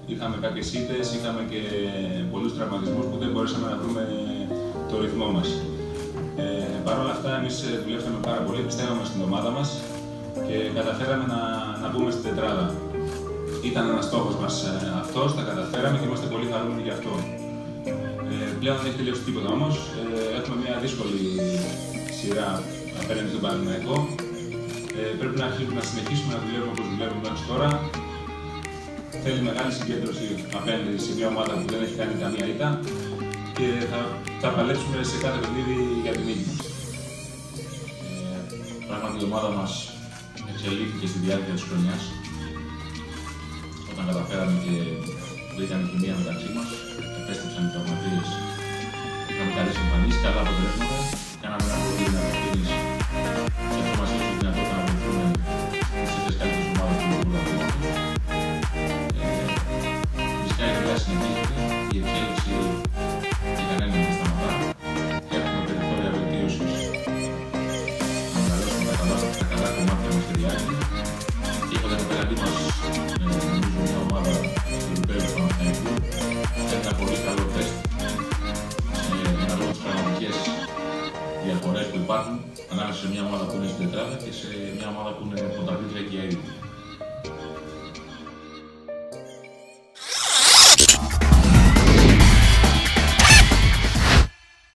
είχαμε κάποιες ήττες, είχαμε και πολλούς τραυματισμούς που δεν μπορέσαμε να βρούμε το ρυθμό μας. Παρ' όλα αυτά, εμείς δουλέψαμε πάρα πολύ, πιστεύαμε στην ομάδα μας και καταφέραμε να μπούμε στην τετράδα. Ήταν ένας στόχος μας αυτός, τα καταφέραμε και είμαστε πολύ χαρούμενοι γι' αυτό. Πλέον δεν έχει τελειώσει τίποτα όμως. Έχουμε μια δύσκολη σειρά απέναντι στον Παναθηναϊκό. Πρέπει να συνεχίσουμε να δουλεύουμε όπως δουλεύουμε μέχρι τώρα. Θέλει μεγάλη συγκέντρωση απέναντι σε μια ομάδα που δεν έχει κάνει καμία ήττα και θα παλέψουμε σε κάθε παιχνίδι για την νίκη. Πράγματι η ομάδα μας εξελίχθηκε στη διάρκεια της χρονιάς όταν καταφέραμε και βρήκαμε χημεία μεταξύ μας, επέστρεψαν οι τραυματίες, είχαμε καλές εμφανίσεις, καλά αποτελέσματα, κάναμε ένα πολύ δυνατό κίνηση και αυτό μας έδωσε τη δυνατότητα να βοηθούμε στις τρεις καλύτερες ομάδες του Ευρωπαϊκού Αθλητισμού. Φυσικά η δουλειά συνεχίζεται, η εξέλιξη για κανέναν δεν σταματά. Έχουμε περιθώρια βελτίωσης να καλέσουμε τα καλά κομμάτια μας στη διάρκεια και έχοντας απέναντί μας νομίζω μια ομάδα του Ευρωπαίου Παναθηναϊκού είναι ένα πολύ καλό τεστ για να δούμε τις πραγματικές διαφορές που υπάρχουν ανάμεσα σε μια ομάδα που είναι στην τετράδα και σε μια ομάδα που είναι πρωταθλήτρια και αίτητη.